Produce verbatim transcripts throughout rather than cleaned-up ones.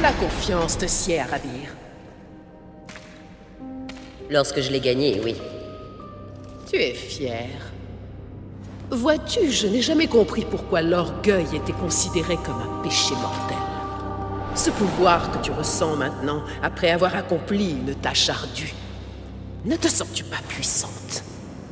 Ma confiance te sied à ravir. Lorsque je l'ai gagné, oui. Tu es fier. Vois-tu, je n'ai jamais compris pourquoi l'orgueil était considéré comme un péché mortel. Ce pouvoir que tu ressens maintenant, après avoir accompli une tâche ardue, ne te sens-tu pas puissante?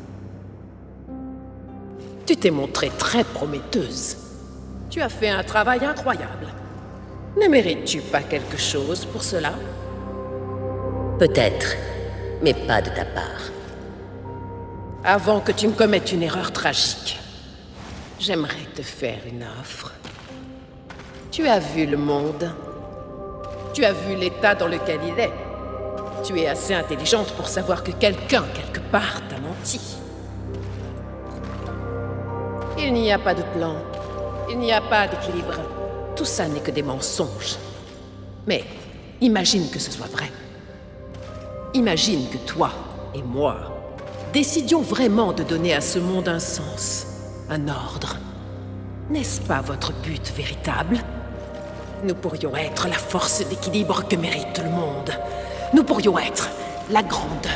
Tu t'es montrée très prometteuse. Tu as fait un travail incroyable. Ne mérites-tu pas quelque chose pour cela? Peut-être, mais pas de ta part. Avant que tu ne commettes une erreur tragique, j'aimerais te faire une offre. Tu as vu le monde. Tu as vu l'état dans lequel il est. Tu es assez intelligente pour savoir que quelqu'un, quelque part, t'a menti. Il n'y a pas de plan. Il n'y a pas d'équilibre. Tout ça n'est que des mensonges. Mais imagine que ce soit vrai. Imagine que toi et moi décidions vraiment de donner à ce monde un sens, un ordre. N'est-ce pas votre but véritable? Nous pourrions être la force d'équilibre que mérite le monde. Nous pourrions être la grandeur.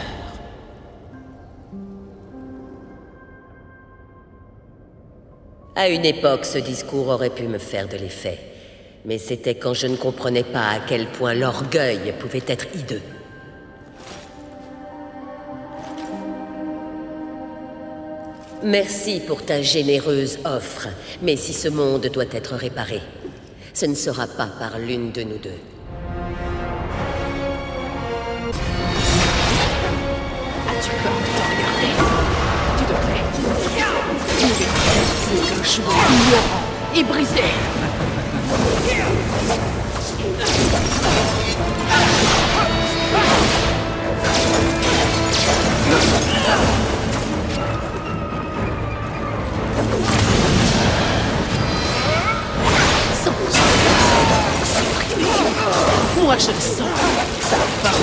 À une époque, ce discours aurait pu me faire de l'effet. Mais c'était quand je ne comprenais pas à quel point l'orgueil pouvait être hideux. Merci pour ta généreuse offre, mais si ce monde doit être réparé, ce ne sera pas par l'une de nous deux. As-tu peur de te regarder? Tu devrais. Tu n'es plus qu'un jouet ignorant et brisé. Moi, je le sens. Ça va.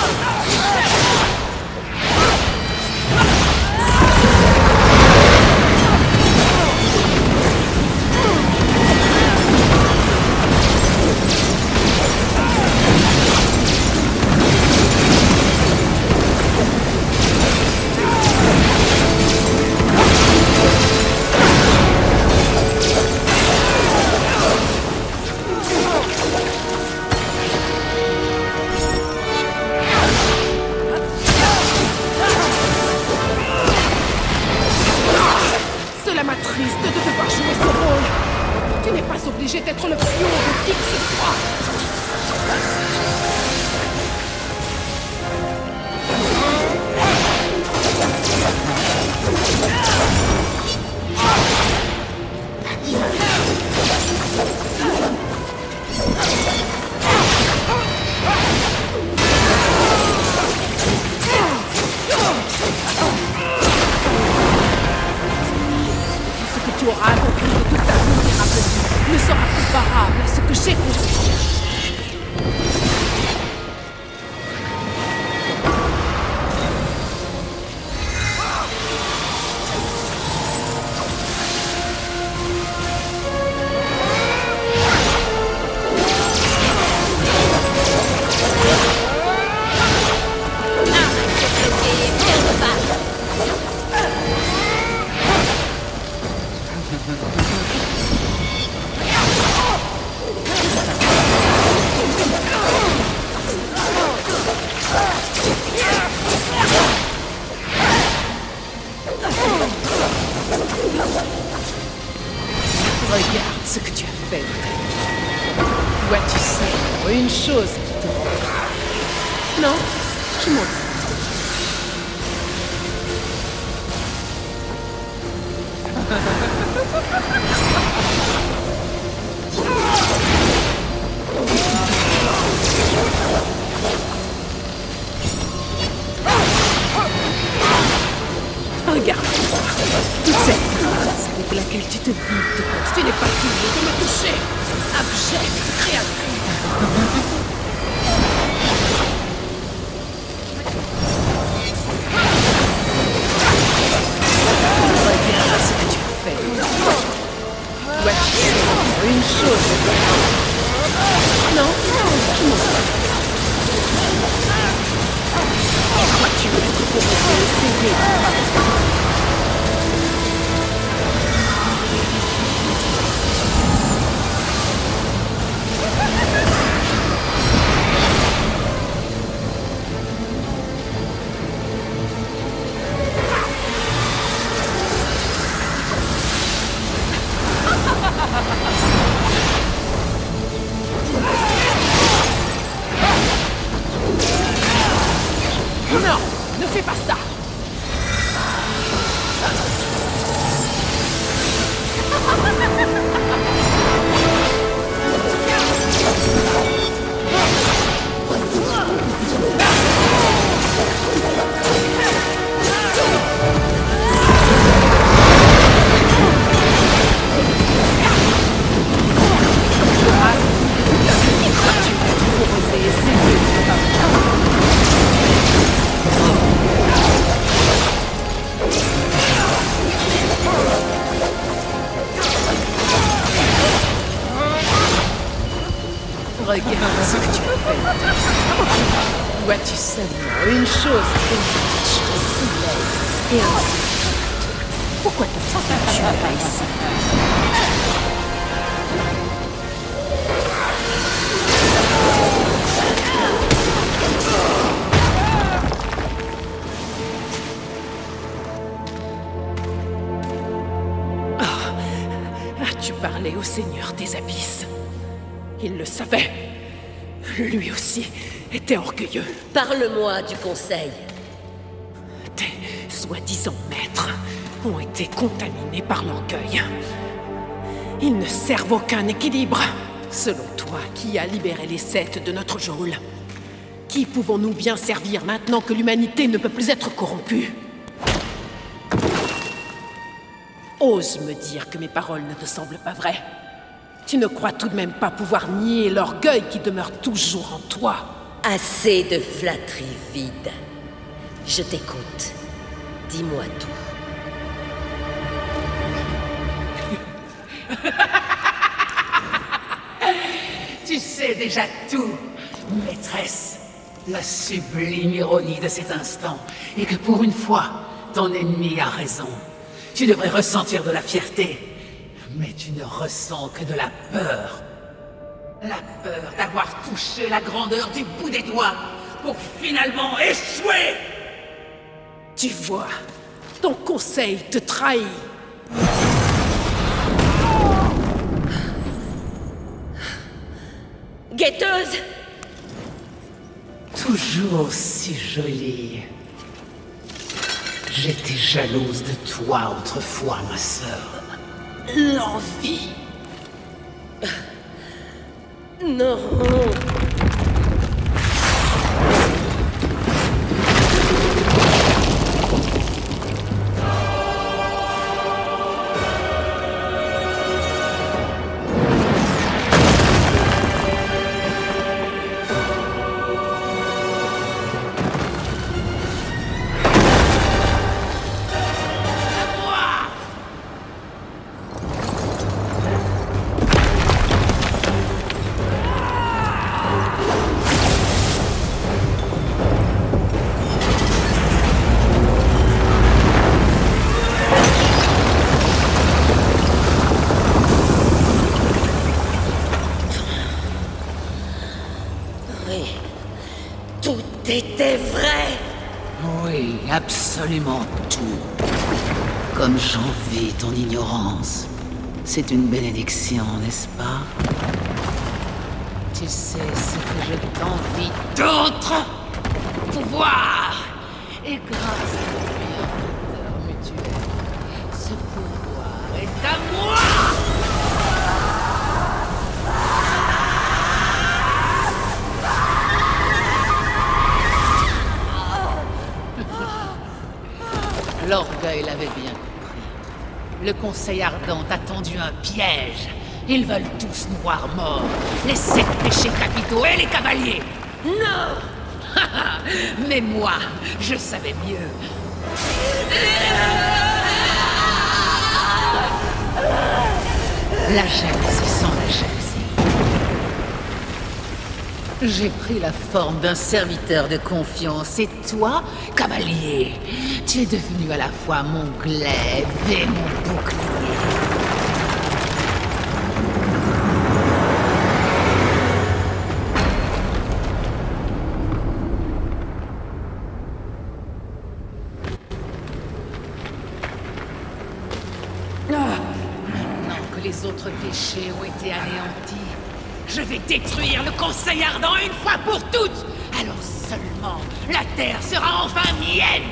Cela m'attriste de devoir jouer ce rôle. Tu n'es pas obligé d'être le pion de qui que ce soit. Tu auras accompli de toute ta misérable vie ne sera comparable à ce que j'ai construit. Regarde ce que tu as fait. Vois-tu ça? Une chose qui te rend. Non, je m'en fous. Regarde-moi, toute cette grâce avec laquelle tu te vides de cause. Tu n'es pas digne de me toucher. Abjecte créature. Regarde ce que tu as fait. Vois-tu, une chose. Non, je m'en fous. Crois-tu être proposé essayer? Non, ne fais pas ça. Regarde ce que tu as fait. Vois-tu seulement une chose, une petite chose si belle et ainsi forte. Pourquoi te sens-tu pas ici? Oh, as-tu parlé au Seigneur des Abysses? Il le savait. Lui aussi était orgueilleux. Parle-moi du conseil. Tes soi-disant maîtres ont été contaminés par l'orgueil. Ils ne servent aucun équilibre. Selon toi, qui a libéré les sept de notre geôle? Qui pouvons-nous bien servir maintenant que l'humanité ne peut plus être corrompue? Ose me dire que mes paroles ne te semblent pas vraies. Tu ne crois tout de même pas pouvoir nier l'orgueil qui demeure toujours en toi? Assez de flatteries vides. Je t'écoute. Dis-moi tout. Tu sais déjà tout, maîtresse. La sublime ironie de cet instant est que pour une fois, ton ennemi a raison. Tu devrais ressentir de la fierté. Mais tu ne ressens que de la peur. La peur d'avoir touché la grandeur du bout des doigts pour finalement échouer. Tu vois, ton conseil te trahit. Guetteuse! Toujours si jolie. J'étais jalouse de toi autrefois, ma sœur. L'envie. Non. C'était vrai! Oui, absolument tout. Comme j'envie ton ignorance. C'est une bénédiction, n'est-ce pas? Tu sais ce que je t'envie d'autre? Pouvoir! Et grâce à notre bienfaiteur mutuel, ce pouvoir est à moi! L'orgueil l'avait bien compris. Le Conseil Ardent a tendu un piège. Ils veulent tous nous voir morts. Les sept péchés capitaux et les cavaliers. Non! Mais moi, je savais mieux. La jalousie sans la jalousie. J'ai pris la forme d'un serviteur de confiance, et toi, cavalier, tu es devenu à la fois mon glaive et mon bouclier. Maintenant que les autres péchés ont été anéantis, je vais détruire le Conseil Ardent une fois pour toutes. Alors seulement la Terre sera enfin mienne.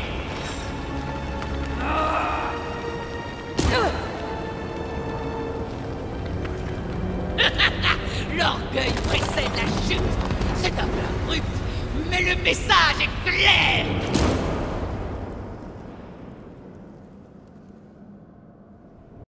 L'orgueil précède la chute. C'est un peu abrupt, mais le message est clair.